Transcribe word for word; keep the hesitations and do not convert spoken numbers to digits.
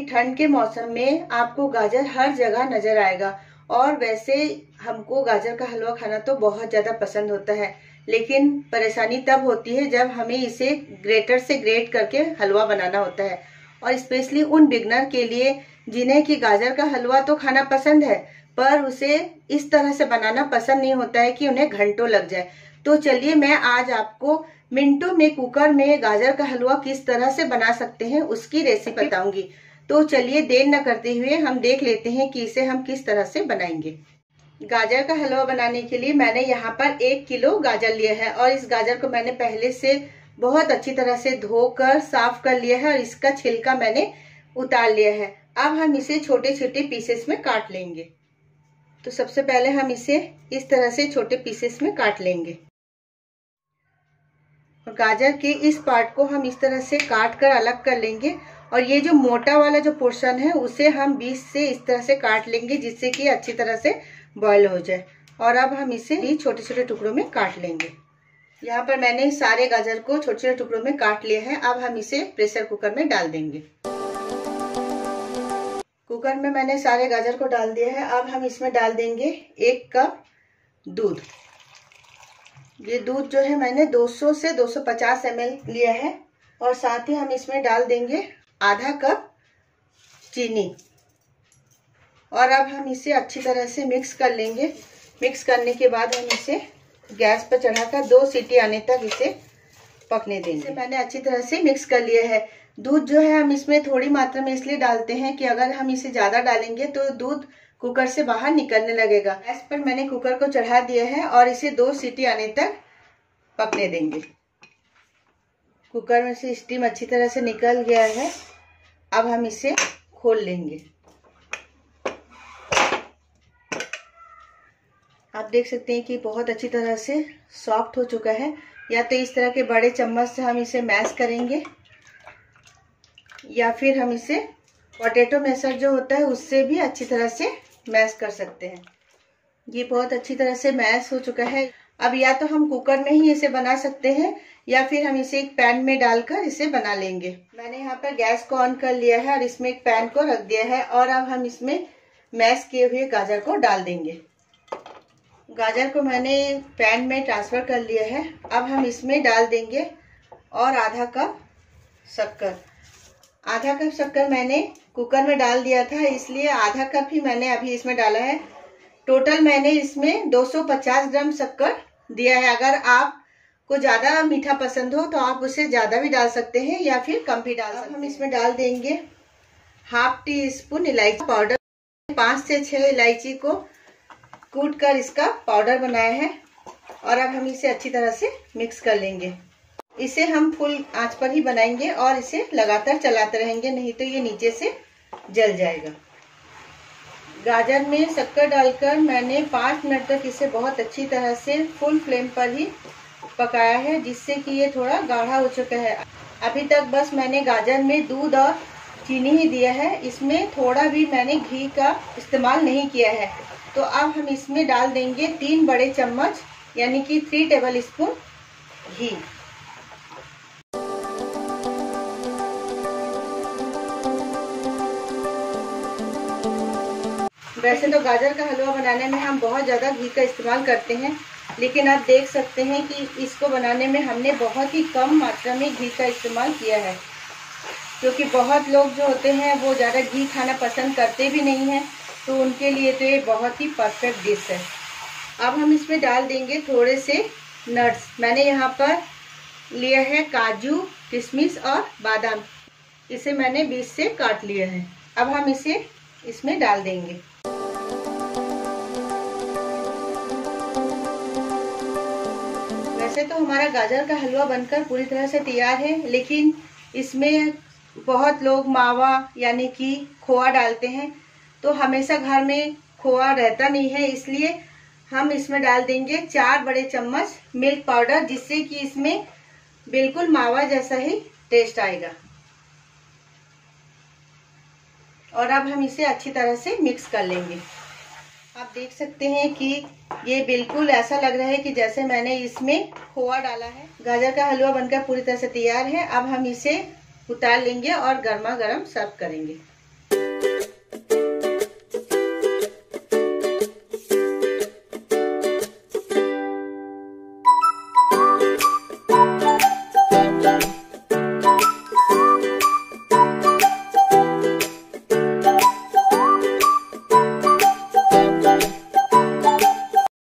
ठंड के मौसम में आपको गाजर हर जगह नजर आएगा और वैसे हमको गाजर का हलवा खाना तो बहुत ज्यादा पसंद होता है, लेकिन परेशानी तब होती है जब हमें इसे ग्रेटर से ग्रेट करके हलवा बनाना होता है। और स्पेशली उन बिगनर के लिए जिन्हें कि गाजर का हलवा तो खाना पसंद है पर उसे इस तरह से बनाना पसंद नहीं होता है कि उन्हें घंटों लग जाए। तो चलिए मैं आज आपको मिनटों में कुकर में गाजर का हलवा किस तरह से बना सकते हैं उसकी रेसिपी बताऊंगी। तो चलिए देर न करते हुए हम देख लेते हैं कि इसे हम किस तरह से बनाएंगे। गाजर का हलवा बनाने के लिए मैंने यहाँ पर एक किलो गाजर लिया है और इस गाजर को मैंने पहले से बहुत अच्छी तरह से धोकर साफ कर लिया है और इसका छिलका मैंने उतार लिया है। अब हम इसे छोटे छोटे पीसेस में काट लेंगे। तो सबसे पहले हम इसे इस तरह से छोटे पीसेस में काट लेंगे और गाजर के इस पार्ट को हम इस तरह से काट कर अलग कर लेंगे और ये जो मोटा वाला जो पोर्शन है उसे हम बीच से इस तरह से काट लेंगे जिससे कि अच्छी तरह से बॉईल हो जाए। और अब हम इसे छोटे छोटे टुकड़ों में काट लेंगे। यहाँ पर मैंने सारे गाजर को छोटे छोटे टुकड़ों में काट लिया है। अब हम इसे प्रेशर कुकर में डाल देंगे। कुकर में मैंने सारे गाजर को डाल दिया है। अब हम इसमें डाल देंगे एक कप दूध। ये दूध जो है मैंने दो सौ से दो सौ पचास एम एल लिया है और साथ ही हम इसमें डाल देंगे आधा कप चीनी। और अब हम इसे अच्छी तरह से मिक्स कर लेंगे। मिक्स करने के बाद हम इसे गैस पर चढ़ाकर दो सीटी आने तक इसे पकने देंगे। इसे मैंने अच्छी तरह से मिक्स कर लिया है। दूध जो है हम इसमें थोड़ी मात्रा में इसलिए डालते हैं कि अगर हम इसे ज्यादा डालेंगे तो दूध कुकर से बाहर निकलने लगेगा। गैस पर मैंने कुकर को चढ़ा दिया है और इसे दो सीटी आने तक पकने देंगे। कुकर में से स्टीम अच्छी तरह से निकल गया है। अब हम इसे खोल लेंगे। आप देख सकते हैं कि बहुत अच्छी तरह से सॉफ्ट हो चुका है। या तो इस तरह के बड़े चम्मच से हम इसे मैश करेंगे या फिर हम इसे पोटैटो मैशर जो होता है उससे भी अच्छी तरह से मैश कर सकते हैं। ये बहुत अच्छी तरह से मैश हो चुका है। अब या तो हम कुकर में ही इसे बना सकते हैं या फिर हम इसे एक पैन में डालकर इसे बना लेंगे। मैंने यहाँ पर गैस को ऑन कर लिया है और इसमें एक पैन को रख दिया है और अब हम इसमें मैश किए हुए गाजर को डाल देंगे। गाजर को मैंने पैन में ट्रांसफर कर लिया है। अब हम इसमें डाल देंगे और आधा कप शक्कर। आधा कप शक्कर मैंने कुकर में डाल दिया था इसलिए आधा कप ही मैंने अभी इसमें डाला है। टोटल मैंने इसमें दो सौ पचास ग्राम शक्कर दिया है। अगर आपको ज्यादा मीठा पसंद हो तो आप उसे ज्यादा भी डाल सकते हैं या फिर कम भी डाल सकते हैं। हम इसमें डाल देंगे हाफ टी स्पून इलायची पाउडर। पांच से छह इलायची को कूट कर इसका पाउडर बनाया है और अब हम इसे अच्छी तरह से मिक्स कर लेंगे। इसे हम फुल आंच पर ही बनाएंगे और इसे लगातार चलाते रहेंगे, नहीं तो ये नीचे से जल जाएगा। गाजर में शक्कर डालकर मैंने पाँच मिनट तक इसे बहुत अच्छी तरह से फुल फ्लेम पर ही पकाया है जिससे कि ये थोड़ा गाढ़ा हो चुका है। अभी तक बस मैंने गाजर में दूध और चीनी ही दिया है, इसमें थोड़ा भी मैंने घी का इस्तेमाल नहीं किया है। तो अब हम इसमें डाल देंगे तीन बड़े चम्मच यानी कि थ्री टेबल स्पून घी। वैसे तो गाजर का हलवा बनाने में हम बहुत ज़्यादा घी का इस्तेमाल करते हैं, लेकिन आप देख सकते हैं कि इसको बनाने में हमने बहुत ही कम मात्रा में घी का इस्तेमाल किया है, क्योंकि बहुत लोग जो होते हैं वो ज़्यादा घी खाना पसंद करते भी नहीं हैं, तो उनके लिए तो ये बहुत ही परफेक्ट डिश है। अब हम इसमें डाल देंगे थोड़े से नट्स। मैंने यहाँ पर लिया है काजू, किशमिश और बादाम। इसे मैंने बीच से काट लिया है। अब हम इसे इसमें डाल देंगे। वैसे तो हमारा गाजर का हलवा बनकर पूरी तरह से तैयार है, लेकिन इसमें बहुत लोग मावा यानी कि खोआ डालते हैं, तो हमेशा घर में खोआ रहता नहीं है, इसलिए हम इसमें डाल देंगे चार बड़े चम्मच मिल्क पाउडर, जिससे कि इसमें बिल्कुल मावा जैसा ही टेस्ट आएगा। और अब हम इसे अच्छी तरह से मिक्स कर लेंगे। आप देख सकते हैं कि ये बिल्कुल ऐसा लग रहा है कि जैसे मैंने इसमें खोआ डाला है। गाजर का हलवा बनकर पूरी तरह से तैयार है। अब हम इसे उतार लेंगे और गर्मा गर्म सर्व करेंगे।